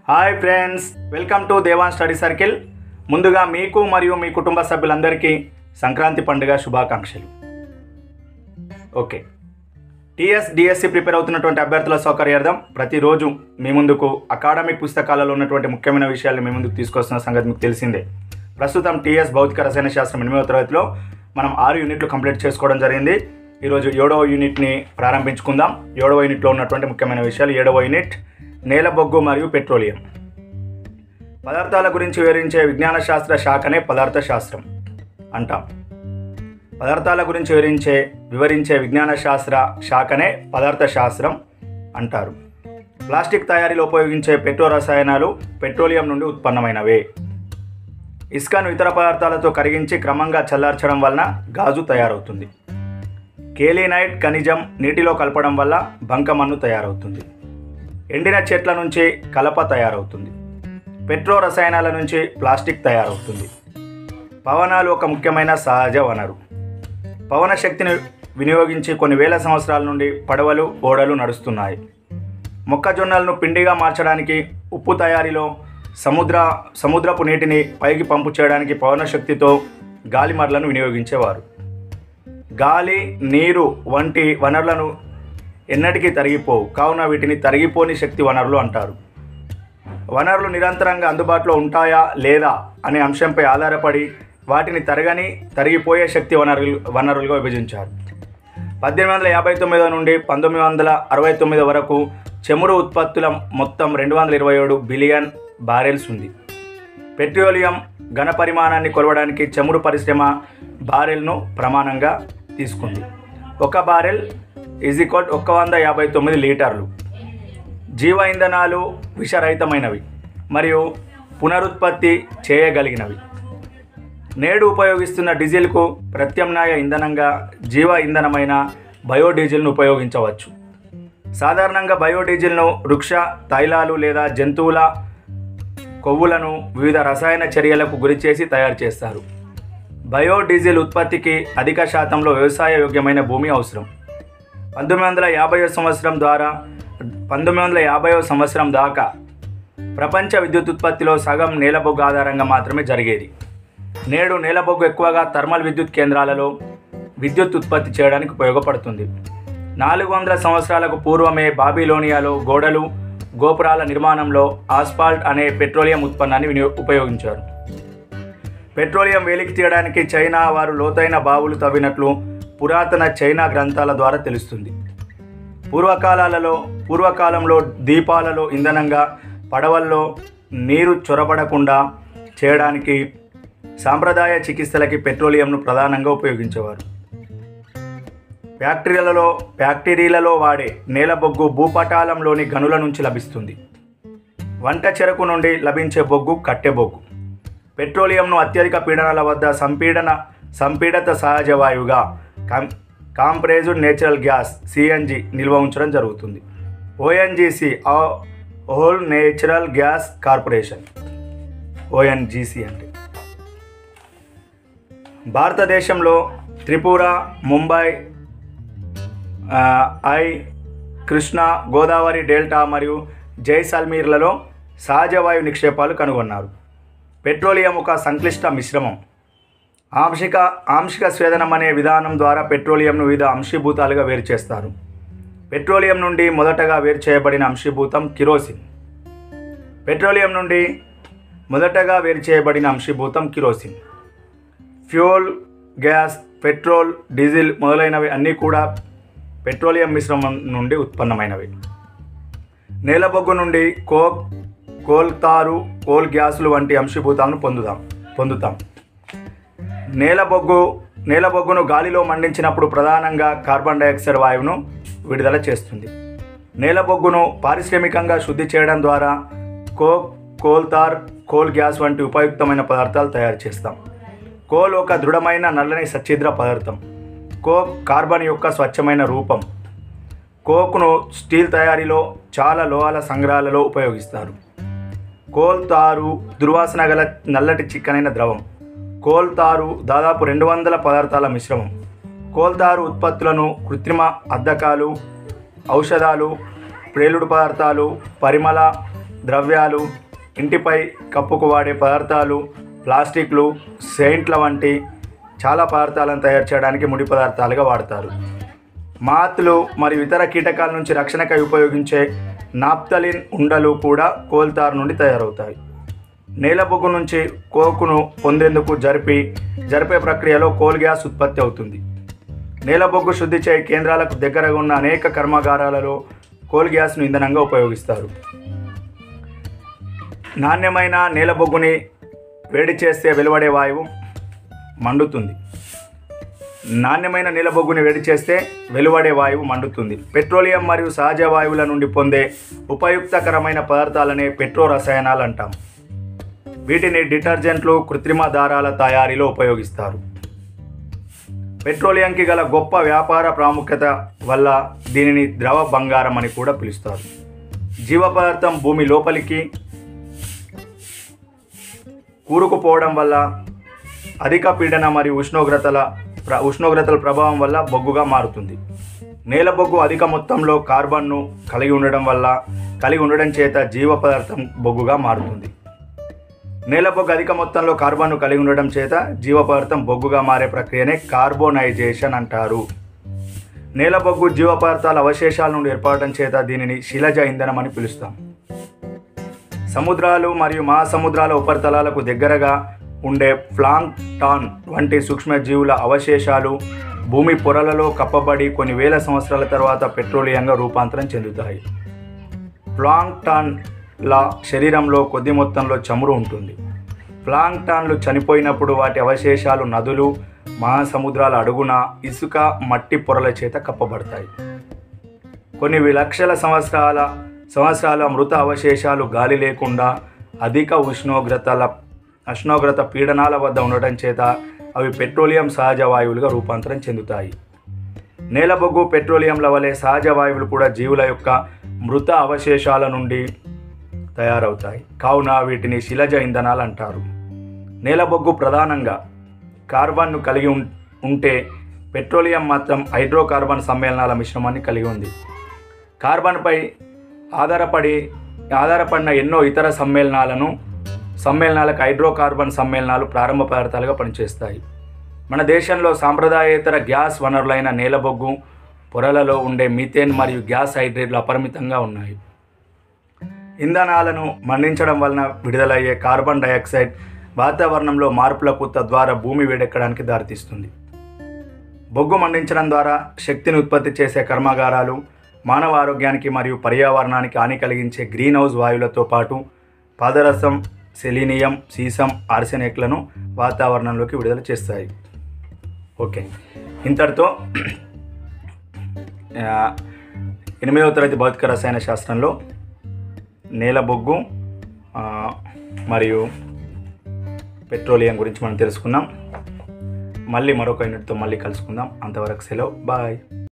Hi friends, welcome to Devan study circle. ముందుగా మీకు మరియు మీ కుటుంబ సభ్యులందరికీ సంక్రాంతి పండుగ శుభాకాంక్షలు. ఓకే, టీఎస్ డిఎస్సి ప్రిపేర్ అవుతున్నటువంటి అభ్యర్థుల సౌకర్యార్థం ప్రతిరోజు మీ ముందుకు అకాడమిక్ పుస్తకాలలో ఉన్నటువంటి ముఖ్యమైన విషయాలు మీ ముందుకు తీసుకొస్తున్న సంగతి మీకు తెలిసిందే. ప్రస్తుతం టీఎస్ భౌతిక రసాయన శాస్త్రం 8వ తరగతిలో మనం 6 యూనిట్లు కంప్లీట్ చేసుకోవడం జరిగింది. ఈరోజు 7వ యూనిట్ని ప్రారంభించుకుందాం. 7వ యూనిట్లో ఉన్నటువంటి ముఖ్యమైన విషయాలు. 7వ యూనిట్ నేల బొగ్గు మరియు పెట్రోలియం. పదార్థాల గురించి వివరించే విజ్ఞాన శాస్త్ర శాఖనే పదార్థ శాస్త్రం అంటాం. పదార్థాల గురించి వివరించే విజ్ఞాన శాస్త్ర శాఖనే పదార్థ శాస్త్రం అంటారు. ప్లాస్టిక్ తయారీలో ఉపయోగించే పెట్రో రసాయనాలు పెట్రోలియం నుండి ఉత్పన్నమైనవే. ఇసుకను ఇతర పదార్థాలతో కరిగించి క్రమంగా చల్లార్చడం వలన గాజు తయారవుతుంది. కేలినైట్ ఖనిజం నీటిలో కలపడం వల్ల బంకమన్ను తయారవుతుంది. ఎండిన చెట్ల నుంచి కలప తయారవుతుంది. పెట్రో రసాయనాల నుంచి ప్లాస్టిక్ తయారవుతుంది. పవనాలు ఒక ముఖ్యమైన సహజ వనరు. పవన శక్తిని వినియోగించి కొన్ని వేల సంవత్సరాల నుండి పడవలు, ఓడలు నడుస్తున్నాయి. మొక్కజొన్నలను పిండిగా మార్చడానికి, ఉప్పు తయారీలో సముద్రపు నీటిని పైకి పంపు చేయడానికి పవన శక్తితో గాలిమర్లను వినియోగించేవారు. గాలి, నీరు వంటి వనరులను ఎన్నటికీ తరిగిపోవు, కావున వీటిని తరిగిపోని శక్తి వనరులు అంటారు. వనరులు నిరంతరంగా అందుబాటులో ఉంటాయా లేదా అనే అంశంపై ఆధారపడి వాటిని తరిగిపోయే శక్తి వనరులుగా విభజించారు. 1859 నుండి 1969 వరకు చమురు ఉత్పత్తుల మొత్తం 227 బిలియన్ బారెల్స్ ఉంది. పెట్రోలియం ఘన పరిమాణాన్ని కొలవడానికి చమురు పరిశ్రమ బారెల్ను ప్రమాణంగా తీసుకుంది. ఒక బారెల్ = 159 లీటర్లు. జీవ ఇంధనాలు విషరహితమైనవి మరియు పునరుత్పత్తి చేయగలిగినవి. నేడు ఉపయోగిస్తున్న డీజిల్కు ప్రత్యామ్నాయ ఇంధనంగా జీవ ఇంధనమైన బయోడీజిల్ను ఉపయోగించవచ్చు. సాధారణంగా బయోడీజిల్ను వృక్ష తైలాలు లేదా జంతువుల కొవ్వులను వివిధ రసాయన చర్యలకు గురిచేసి తయారు చేస్తారు. బయోడీజిల్ ఉత్పత్తికి అధిక శాతంలో వ్యవసాయ యోగ్యమైన భూమి అవసరం. 1950వ సంవత్సరం దాకా ప్రపంచ విద్యుత్ ఉత్పత్తిలో సగం నేలబొగ్గు ఆధారంగా మాత్రమే జరిగేది. నేడు నేలబొగ్గు ఎక్కువగా థర్మల్ విద్యుత్ కేంద్రాలలో విద్యుత్ ఉత్పత్తి చేయడానికి ఉపయోగపడుతుంది. 400 సంవత్సరాలకు పూర్వమే బాబిలోనియాలో గోడలు, గోపురాల నిర్మాణంలో ఆస్ఫాల్ట్ అనే పెట్రోలియం ఉత్పన్నాన్ని ఉపయోగించారు. పెట్రోలియం వెలికి తీయడానికి చైనా వారు లోతైన బావులు తవ్వినట్లు పురాతన చైనా గ్రంథాల ద్వారా తెలుస్తుంది. పూర్వకాలంలో దీపాలలో ఇంధనంగా, పడవల్లో నీరు చొరబడకుండా చేయడానికి సాంప్రదాయ చికిత్సలకి పెట్రోలియంను ప్రధానంగా ఉపయోగించేవారు. ఫ్యాక్టరీలలో వాడే నేలబొగ్గు భూపటాలంలోని గనుల నుంచి లభిస్తుంది. వంట చెరకు నుండి లభించే బొగ్గు కట్టె బొగ్గు. పెట్రోలియంను అత్యధిక పీడనాల వద్ద సంపీడిత సహజ వాయువుగా కాంప్రెస్డ్ నేచురల్ గ్యాస్ CNG నిల్వ ఉంచడం జరుగుతుంది. ONGC oil natural gas corporation, ONGC అంటే భారతదేశంలో త్రిపుర, ముంబై, కృష్ణా, గోదావరి డెల్టా మరియు జైసల్మీర్లలో సహజవాయు నిక్షేపాలు కనుగొన్నారు. పెట్రోలియం ఒక సంక్లిష్ట మిశ్రమం. ఆంశిక స్వేదనం అనే విధానం ద్వారా పెట్రోలియంను వివిధ అంశీభూతాలుగా వేరు చేస్తారు. పెట్రోలియం నుండి మొదటగా వేరు చేయబడిన అంశీభూతం kerosene. Fuel, gas, petrol, diesel మొదలైనవి అన్నీ కూడా పెట్రోలియం మిశ్రమం నుండి ఉత్పన్నమైనవి. నేలబొగ్గు నుండి కోక్, కోల్ తారు, కోల్ గ్యాసులు వంటి అంశీభూతాలను పొందుతాం. నేలబొగ్గును గాలిలో మండించినప్పుడు ప్రధానంగా కార్బన్ డయాక్సైడ్ వాయువును విడుదల చేస్తుంది. నేలబొగ్గును పారిశ్రామికంగా శుద్ధి చేయడం ద్వారా coke, coal tar, coal gas వంటి ఉపయుక్తమైన పదార్థాలు తయారు చేస్తాం. కోల్ ఒక దృఢమైన నల్లని సచ్ఛిద్ర పదార్థం. కోక్ కార్బన్ యొక్క స్వచ్ఛమైన రూపం. కోక్ను స్టీల్ తయారీలో చాలా లోహాల సంగ్రహాలలో ఉపయోగిస్తారు. కోల్ తారు దుర్వాసన గల నల్లటి చిక్కనైన ద్రవం. కోల్ తారు దాదాపు 200 పదార్థాల మిశ్రమం. కోల్ తారు ఉత్పత్తులను కృత్రిమ అద్దకాలు, ఔషధాలు, ప్రేలుడు పదార్థాలు, పరిమళ ద్రవ్యాలు, ఇంటిపై కప్పుకు వాడే పదార్థాలు, ప్లాస్టిక్లు, సెయింట్ల వంటి చాలా పదార్థాలను తయారు చేయడానికి ముడి పదార్థాలుగా వాడతారు. మాత్లు మరియు ఇతర కీటకాల నుంచి రక్షణకై ఉపయోగించే నాప్తలిన్ ఉండలు కూడా కోల్ తార్ నుండి తయారవుతాయి. నేల బొగ్గు నుంచి కోకును పొందేందుకు జరిపే ప్రక్రియలో కోల్ గ్యాస్ ఉత్పత్తి అవుతుంది. నేల బొగ్గు శుద్ధి చేయ కేంద్రాలకు దగ్గరగా ఉన్న అనేక కర్మాగారాలలో కోల్ గ్యాస్ను ఇంధనంగా ఉపయోగిస్తారు. నాణ్యమైన నేల బొగ్గుని వేడి చేస్తే వెలువడే వాయువు మండుతుంది. నాణ్యమైన నేల బొగ్గుని వేడి చేస్తే వెలువడే వాయువు మండుతుంది. పెట్రోలియం మరియు సహజ వాయువుల నుండి పొందే ఉపయుక్తకరమైన పదార్థాలనే పెట్రో రసాయనాలు అంటాం. వీటిని డిటర్జెంట్లు, కృత్రిమ దారాల తయారీలో ఉపయోగిస్తారు. పెట్రోలియంకి గల గొప్ప వ్యాపార ప్రాముఖ్యత వల్ల దీనిని ద్రవ బంగారం అని కూడా పిలుస్తారు. జీవ పదార్థం భూమి లోపలికి కూరుకుపోవడం వల్ల అధిక పీడన మరియు ఉష్ణోగ్రతల ప్రభావం వల్ల బొగ్గుగా మారుతుంది. నేల బొగ్గు అధిక మొత్తంలో కార్బన్ను కలిగి ఉండడం చేత జీవ పదార్థం బొగ్గుగా మారుతుంది. నేల బొగ్గు అధిక మొత్తంలో కార్బన్ను కలిగి ఉండడం చేత జీవ పదార్థం బొగ్గుగా మారే ప్రక్రియనే కార్బోనైజేషన్ అంటారు. నేల బొగ్గు జీవ పదార్థాల అవశేషాల నుండి ఏర్పడటం చేత దీనిని శిలజ ఇంధనం అని పిలుస్తాం. సముద్రాలు మరియు మహాసముద్రాల ఉపరితలాలకు దగ్గరగా ఉండే ప్లాంక్టాన్ వంటి సూక్ష్మజీవుల అవశేషాలు భూమి పొరలలో కప్పబడి కొన్ని వేల సంవత్సరాల తర్వాత పెట్రోలియంగా రూపాంతరం చెందుతాయి. ప్లాంక్టాన్ల శరీరంలో కొద్ది మొత్తంలో చమురు ఉంటుంది. ప్లాంక్టాన్లు చనిపోయినప్పుడు వాటి అవశేషాలు నదులు, మహాసముద్రాల అడుగున ఇసుక, మట్టి పొరల చేత కప్పబడతాయి. కొన్ని లక్షల సంవత్సరాల మృత అవశేషాలు గాలి లేకుండా అధిక ఉష్ణోగ్రత పీడనాల వద్ద ఉండటం చేత అవి పెట్రోలియం సహజ వాయువులుగా రూపాంతరం చెందుతాయి. నేల బొగ్గు, పెట్రోలియంల వలె సహజ వాయువులు కూడా జీవుల యొక్క మృత అవశేషాల నుండి తయారవుతాయి. కావున వీటిని శిలజ ఇంధనాలు అంటారు. నేల బొగ్గు ప్రధానంగా కార్బన్ను కలిగి ఉంటే పెట్రోలియం మాత్రం హైడ్రోకార్బన్ సమ్మేళనాల మిశ్రమాన్ని కలిగి ఉంది. కార్బన్పై ఆధారపడిన ఎన్నో ఇతర సమ్మేళనాలకు హైడ్రోకార్బన్ సమ్మేళనాలు ప్రారంభ పదార్థాలుగా పనిచేస్తాయి. మన దేశంలో సాంప్రదాయేతర గ్యాస్ వనరులైన నేల బొగ్గు పొరలలో ఉండే మీథేన్ మరియు గ్యాస్ హైడ్రేట్లు అపరిమితంగా ఉన్నాయి. ఇంధనాలను మండించడం వలన విడుదలయ్యే కార్బన్ డయాక్సైడ్ వాతావరణంలో మార్పులకు, తద్వారా భూమి వేడెక్కడానికి దారితీస్తుంది. బొగ్గు మండించడం ద్వారా శక్తిని ఉత్పత్తి చేసే కర్మాగారాలు మానవ ఆరోగ్యానికి మరియు పర్యావరణానికి హాని కలిగించే గ్రీన్ హౌస్ వాయువులతో పాటు పాదరసం, సెలీనియం, సీసం, ఆర్సెనిక్లను వాతావరణంలోకి విడుదల చేస్తాయి. ఓకే, ఇంతటితో 8వ తరగతి భౌతిక రసాయన శాస్త్రంలో నేల బొగ్గు మరియు పెట్రోలియం గురించి మనం తెలుసుకున్నాం. మళ్ళీ మరొక యూనిట్తో మళ్ళీ కలుసుకుందాం. అంతవరకు సెలవు, బాయ్.